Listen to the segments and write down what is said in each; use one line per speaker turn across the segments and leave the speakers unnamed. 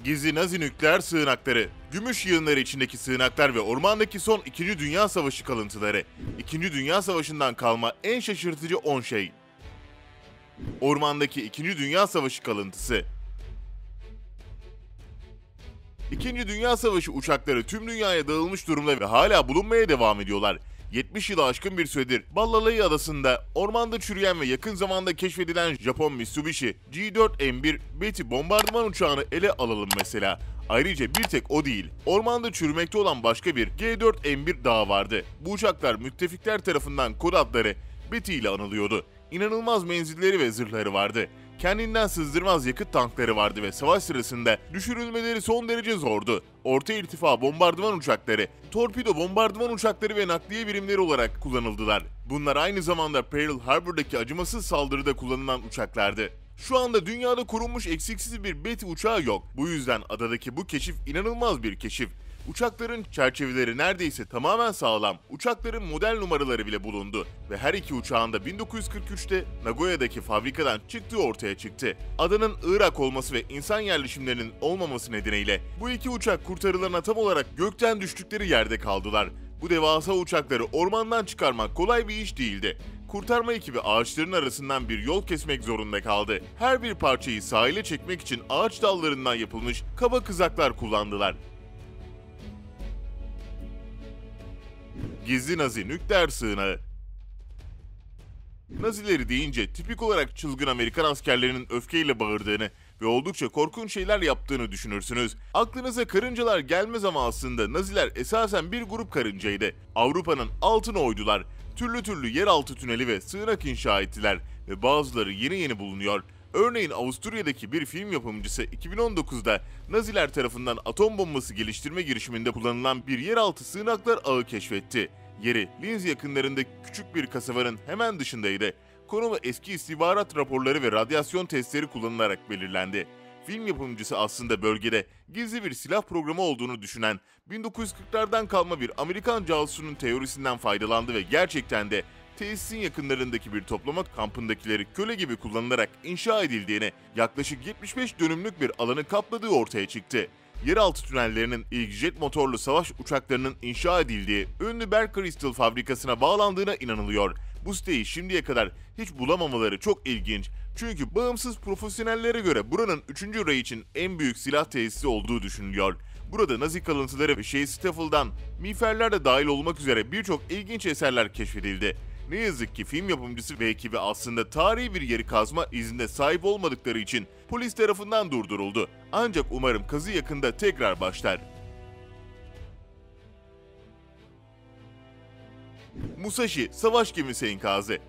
Gizli Nazi nükleer sığınakları, gümüş yığınları içindeki sığınaklar ve ormandaki son 2. Dünya Savaşı kalıntıları. 2. Dünya Savaşı'ndan kalma en şaşırtıcı 10 şey. Ormandaki 2. Dünya Savaşı kalıntısı. 2. Dünya Savaşı uçakları tüm dünyaya dağılmış durumda ve hala bulunmaya devam ediyorlar. 70 yılı aşkın bir süredir Ballalay Adası'nda ormanda çürüyen ve yakın zamanda keşfedilen Japon Mitsubishi G4M1 Betty bombardıman uçağını ele alalım mesela. Ayrıca bir tek o değil, ormanda çürümekte olan başka bir G4M1 daha vardı. Bu uçaklar müttefikler tarafından kod adları Betty ile anılıyordu. İnanılmaz menzilleri ve zırhları vardı. Kendinden sızdırmaz yakıt tankları vardı ve savaş sırasında düşürülmeleri son derece zordu. Orta irtifa bombardıman uçakları, torpido bombardıman uçakları ve nakliye birimleri olarak kullanıldılar. Bunlar aynı zamanda Pearl Harbor'daki acımasız saldırıda kullanılan uçaklardı. Şu anda dünyada korunmuş eksiksiz bir Betty uçağı yok. Bu yüzden adadaki bu keşif inanılmaz bir keşif. Uçakların çerçeveleri neredeyse tamamen sağlam. Uçakların model numaraları bile bulundu ve her iki uçağın da 1943'te Nagoya'daki fabrikadan çıktığı ortaya çıktı. Adanın Irak olması ve insan yerleşimlerinin olmaması nedeniyle bu iki uçak kurtarılana tam olarak gökten düştükleri yerde kaldılar. Bu devasa uçakları ormandan çıkarmak kolay bir iş değildi. Kurtarma ekibi ağaçların arasından bir yol kesmek zorunda kaldı. Her bir parçayı sahile çekmek için ağaç dallarından yapılmış kaba kızaklar kullandılar. Gizli Nazi nükleer sığınağı. Nazileri deyince tipik olarak çılgın Amerikan askerlerinin öfkeyle bağırdığını ve oldukça korkunç şeyler yaptığını düşünürsünüz. Aklınıza karıncalar gelmez ama aslında Naziler esasen bir grup karıncaydı. Avrupa'nın altını oydular. Türlü türlü yeraltı tüneli ve sığınak inşa ettiler ve bazıları yeni bulunuyor. Örneğin Avusturya'daki bir film yapımcısı 2019'da Naziler tarafından atom bombası geliştirme girişiminde kullanılan bir yeraltı sığınaklar ağı keşfetti. Yeri Linz yakınlarında küçük bir kasabanın hemen dışındaydı. Konumu eski istihbarat raporları ve radyasyon testleri kullanılarak belirlendi. Film yapımcısı aslında bölgede gizli bir silah programı olduğunu düşünen 1940'lardan kalma bir Amerikan casusunun teorisinden faydalandı ve gerçekten de tesisin yakınlarındaki bir toplama kampındakileri köle gibi kullanılarak inşa edildiğini, yaklaşık 75 dönümlük bir alanı kapladığı ortaya çıktı. Yeraltı tünellerinin ilk jet motorlu savaş uçaklarının inşa edildiği ünlü Bear Crystal fabrikasına bağlandığına inanılıyor. Bu siteyi şimdiye kadar hiç bulamamaları çok ilginç. Çünkü bağımsız profesyonellere göre buranın 3. Reich'in en büyük silah tesisi olduğu düşünülüyor. Burada Nazi kalıntıları ve Staffel'dan miğferler de dahil olmak üzere birçok ilginç eserler keşfedildi. Ne yazık ki film yapımcısı ve ekibi aslında tarihi bir yeri kazma iznine sahip olmadıkları için polis tarafından durduruldu. Ancak umarım kazı yakında tekrar başlar. Musashi savaş gemisi enkazı.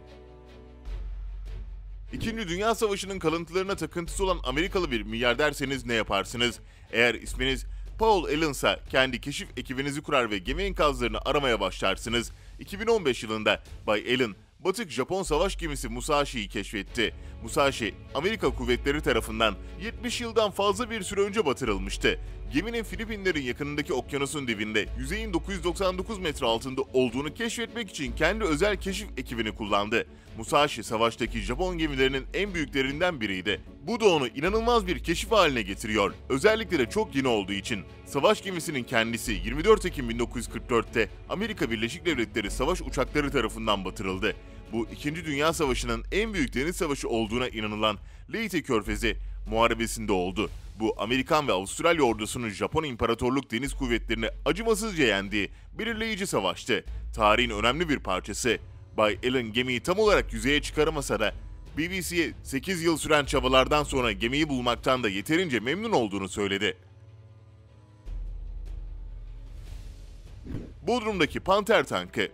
2. Dünya Savaşı'nın kalıntılarına takıntısı olan Amerikalı bir milyarderseniz ne yaparsınız? Eğer isminiz Paul Allen'sa kendi keşif ekibinizi kurar ve gemi enkazlarını aramaya başlarsınız. 2015 yılında Bay Allen, batık Japon savaş gemisi Musashi'yi keşfetti. Musashi, Amerika kuvvetleri tarafından 70 yıldan fazla bir süre önce batırılmıştı. Geminin Filipinlerin yakınındaki okyanusun dibinde yüzeyin 999 metre altında olduğunu keşfetmek için kendi özel keşif ekibini kullandı. Musashi, savaştaki Japon gemilerinin en büyüklerinden biriydi. Bu da onu inanılmaz bir keşif haline getiriyor. Özellikle de çok yeni olduğu için. Savaş gemisinin kendisi 24 Ekim 1944'te Amerika Birleşik Devletleri savaş uçakları tarafından batırıldı. Bu 2. Dünya Savaşı'nın en büyük deniz savaşı olduğuna inanılan Leyte Körfezi muharebesinde oldu. Bu Amerikan ve Avustralya ordusunun Japon İmparatorluk Deniz Kuvvetleri'ni acımasızca yendiği belirleyici savaştı. Tarihin önemli bir parçası. Bay Allen gemiyi tam olarak yüzeye çıkaramasa da BBC'ye 8 yıl süren çabalardan sonra gemiyi bulmaktan da yeterince memnun olduğunu söyledi. Bodrum'daki Panter tankı.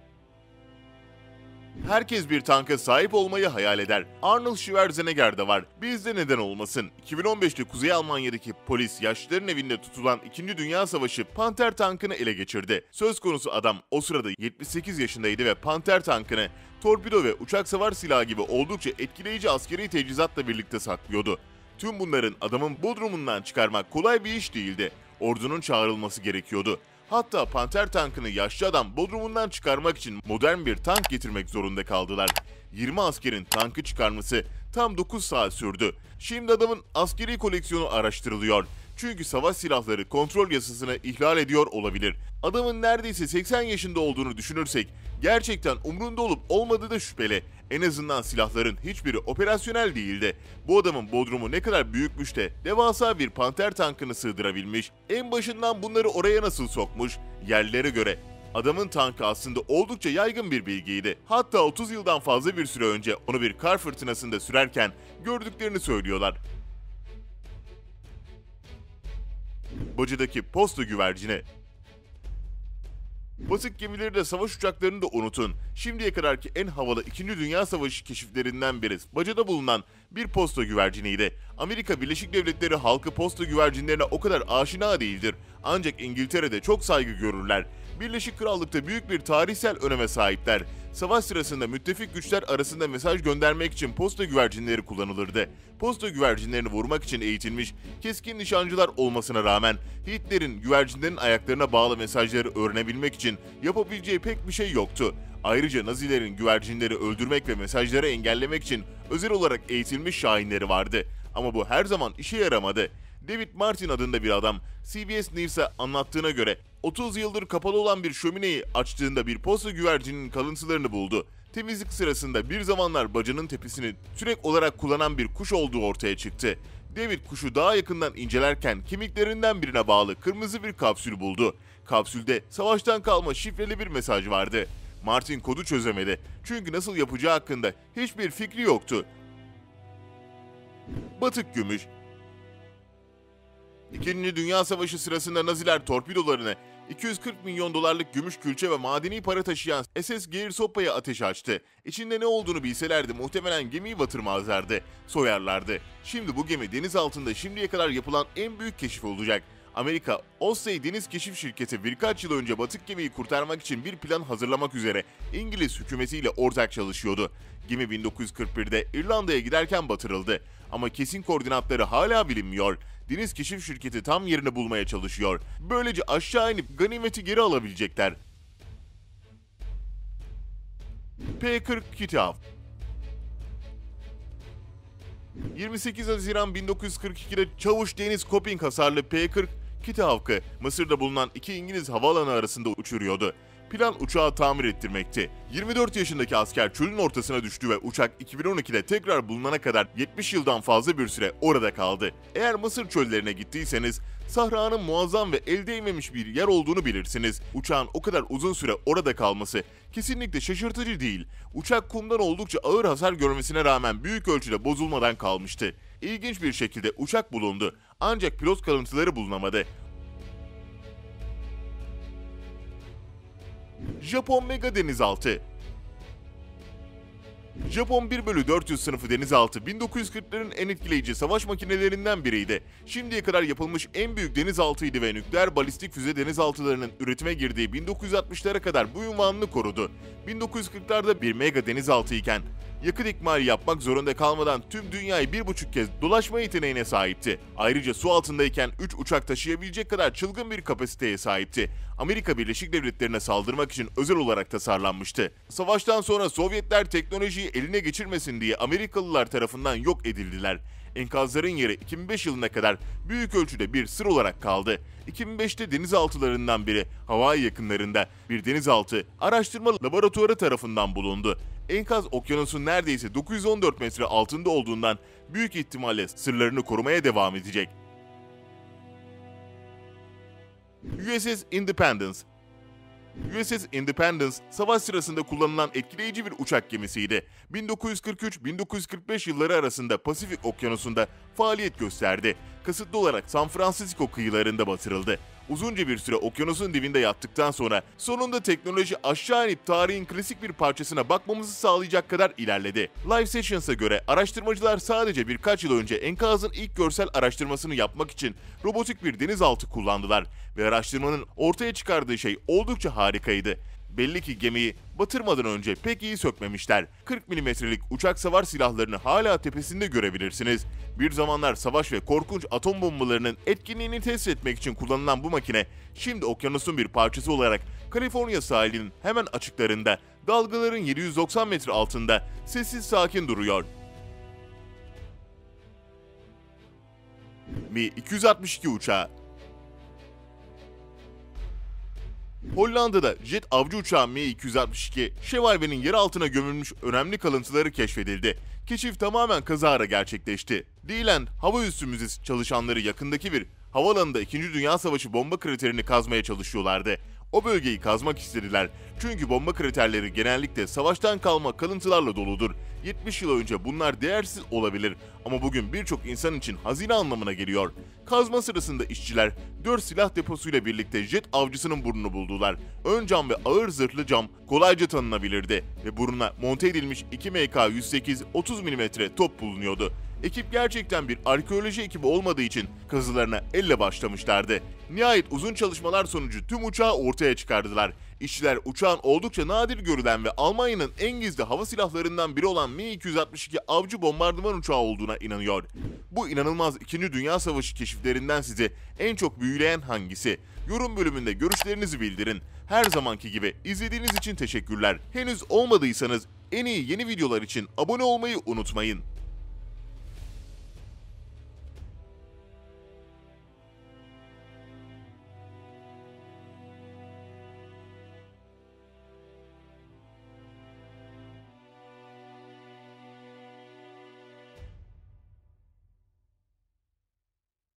Herkes bir tanka sahip olmayı hayal eder. Arnold Schwarzenegger de var. Bizde neden olmasın? 2015'te Kuzey Almanya'daki polis yaşlıların evinde tutulan 2. Dünya Savaşı Panter tankını ele geçirdi. Söz konusu adam o sırada 78 yaşındaydı ve Panter tankını torpido ve uçak savar silahı gibi oldukça etkileyici askeri teçhizatla birlikte saklıyordu. Tüm bunların adamın Bodrumundan çıkarmak kolay bir iş değildi. Ordunun çağrılması gerekiyordu. Hatta Panter tankını yaşlı adam Bodrumundan çıkarmak için modern bir tank getirmek zorunda kaldılar. 20 askerin tankı çıkarması tam 9 saat sürdü. Şimdi adamın askeri koleksiyonu araştırılıyor. Çünkü savaş silahları kontrol yasasını ihlal ediyor olabilir. Adamın neredeyse 80 yaşında olduğunu düşünürsek gerçekten umrunda olup olmadığı da şüpheli. En azından silahların hiçbiri operasyonel değildi. Bu adamın bodrumu ne kadar büyükmüş de devasa bir panter tankını sığdırabilmiş. En başından bunları oraya nasıl sokmuş? Yerlilere göre adamın tankı aslında oldukça yaygın bir bilgiydi. Hatta 30 yıldan fazla bir süre önce onu bir kar fırtınasında sürerken gördüklerini söylüyorlar. Bacadaki posta güvercini. Batık gemileri de savaş uçaklarını da unutun. Şimdiye kadarki en havalı 2. Dünya Savaşı keşiflerinden biri bacada bulunan bir posta güverciniydi. Amerika Birleşik Devletleri halkı posta güvercinlerine o kadar aşina değildir. Ancak İngiltere'de çok saygı görürler. Birleşik Krallık'ta büyük bir tarihsel öneme sahipler. Savaş sırasında müttefik güçler arasında mesaj göndermek için posta güvercinleri kullanılırdı. Posta güvercinlerini vurmak için eğitilmiş keskin nişancılar olmasına rağmen Hitler'in güvercinlerin ayaklarına bağlı mesajları öğrenebilmek için yapabileceği pek bir şey yoktu. Ayrıca Nazilerin güvercinleri öldürmek ve mesajları engellemek için özel olarak eğitilmiş şahinleri vardı. Ama bu her zaman işe yaramadı. David Martin adında bir adam CBS News'a anlattığına göre 30 yıldır kapalı olan bir şömineyi açtığında bir posta güvercininin kalıntılarını buldu. Temizlik sırasında bir zamanlar bacanın tepesini sürek olarak kullanan bir kuş olduğu ortaya çıktı. David kuşu daha yakından incelerken kemiklerinden birine bağlı kırmızı bir kapsül buldu. Kapsülde savaştan kalma şifreli bir mesaj vardı. Martin kodu çözemedi çünkü nasıl yapacağı hakkında hiçbir fikri yoktu. Batık gümüş. İkinci Dünya Savaşı sırasında Naziler torpidolarını 240 milyon dolarlık gümüş külçe ve madeni para taşıyan SS Gersopa'ya ateş açtı. İçinde ne olduğunu bilselerdi muhtemelen gemiyi batırmazlardı, soyarlardı. Şimdi bu gemi deniz altında şimdiye kadar yapılan en büyük keşif olacak. Amerika, Osprey Deniz Keşif Şirketi birkaç yıl önce batık gemiyi kurtarmak için bir plan hazırlamak üzere İngiliz hükümetiyle ortak çalışıyordu. Gemi 1941'de İrlanda'ya giderken batırıldı. Ama kesin koordinatları hala bilinmiyor. Deniz Keşif Şirketi tam yerini bulmaya çalışıyor. Böylece aşağı inip ganimeti geri alabilecekler. P-40 Kitaf. 28 Haziran 1942'de Çavuş Deniz Copping hasarlı P-40 Kitaf'ı Mısır'da bulunan iki İngiliz havaalanı arasında uçuruyordu. Plan uçağı tamir ettirmekti. 24 yaşındaki asker çölün ortasına düştü ve uçak 2012'de tekrar bulunana kadar 70 yıldan fazla bir süre orada kaldı. Eğer Mısır çöllerine gittiyseniz Sahra'nın muazzam ve el değmemiş bir yer olduğunu bilirsiniz. Uçağın o kadar uzun süre orada kalması kesinlikle şaşırtıcı değil. Uçak kumdan oldukça ağır hasar görmesine rağmen büyük ölçüde bozulmadan kalmıştı. İlginç bir şekilde uçak bulundu ancak pilot kalıntıları bulunamadı. Japon Mega Denizaltı. Japon 1/400 sınıfı denizaltı 1940'ların en etkileyici savaş makinelerinden biriydi. Şimdiye kadar yapılmış en büyük denizaltıydı ve nükleer balistik füze denizaltılarının üretime girdiği 1960'lara kadar bu unvanını korudu. 1940'larda bir mega denizaltı iken yakıt ikmali yapmak zorunda kalmadan tüm dünyayı 1,5 kez dolaşma yeteneğine sahipti. Ayrıca su altındayken 3 uçak taşıyabilecek kadar çılgın bir kapasiteye sahipti. Amerika Birleşik Devletleri'ne saldırmak için özel olarak tasarlanmıştı. Savaştan sonra Sovyetler teknolojiyi eline geçirmesin diye Amerikalılar tarafından yok edildiler. Enkazların yeri 2005 yılına kadar büyük ölçüde bir sır olarak kaldı. 2005'te denizaltılarından biri Hawaii yakınlarında bir denizaltı araştırma laboratuvarı tarafından bulundu. Enkaz okyanusun neredeyse 914 metre altında olduğundan büyük ihtimalle sırlarını korumaya devam edecek. USS Independence. USS Independence, savaş sırasında kullanılan etkileyici bir uçak gemisiydi. 1943-1945 yılları arasında Pasifik Okyanusu'nda faaliyet gösterdi. Kasıtlı olarak San Francisco kıyılarında batırıldı. Uzunca bir süre okyanusun dibinde yattıktan sonra sonunda teknoloji aşağı inip tarihin klasik bir parçasına bakmamızı sağlayacak kadar ilerledi. Live Sessions'a göre araştırmacılar sadece birkaç yıl önce enkazın ilk görsel araştırmasını yapmak için robotik bir denizaltı kullandılar ve araştırmanın ortaya çıkardığı şey oldukça harikaydı. Belli ki gemiyi batırmadan önce pek iyi sökmemişler. 40 milimetrelik uçak savar silahlarını hala tepesinde görebilirsiniz. Bir zamanlar savaş ve korkunç atom bombalarının etkinliğini test etmek için kullanılan bu makine, şimdi okyanusun bir parçası olarak Kaliforniya sahilinin hemen açıklarında, dalgaların 790 metre altında sessiz sakin duruyor. Mi-262 uçağı. Hollanda'da jet avcı uçağı Mi-262, Şevalve'nin yer altına gömülmüş önemli kalıntıları keşfedildi. Keşif tamamen kazara gerçekleşti. Deland Hava Üssü Müzesi çalışanları yakındaki bir havaalanında 2. Dünya Savaşı bomba kraterini kazmaya çalışıyorlardı. O bölgeyi kazmak istediler. Çünkü bomba kraterleri genellikle savaştan kalma kalıntılarla doludur. 70 yıl önce bunlar değersiz olabilir ama bugün birçok insan için hazine anlamına geliyor. Kazma sırasında işçiler 4 silah deposuyla birlikte jet avcısının burnunu buldular. Ön cam ve ağır zırhlı cam kolayca tanınabilirdi ve burnuna monte edilmiş 2 MK-108 30 mm top bulunuyordu. Ekip gerçekten bir arkeoloji ekibi olmadığı için kazılarına elle başlamışlardı. Nihayet uzun çalışmalar sonucu tüm uçağı ortaya çıkardılar. İşçiler uçağın oldukça nadir görülen ve Almanya'nın en gizli hava silahlarından biri olan Mi-262 avcı bombardıman uçağı olduğuna inanıyor. Bu inanılmaz 2. Dünya Savaşı keşiflerinden sizi en çok büyüleyen hangisi? Yorum bölümünde görüşlerinizi bildirin. Her zamanki gibi izlediğiniz için teşekkürler. Henüz olmadıysanız en iyi yeni videolar için abone olmayı unutmayın.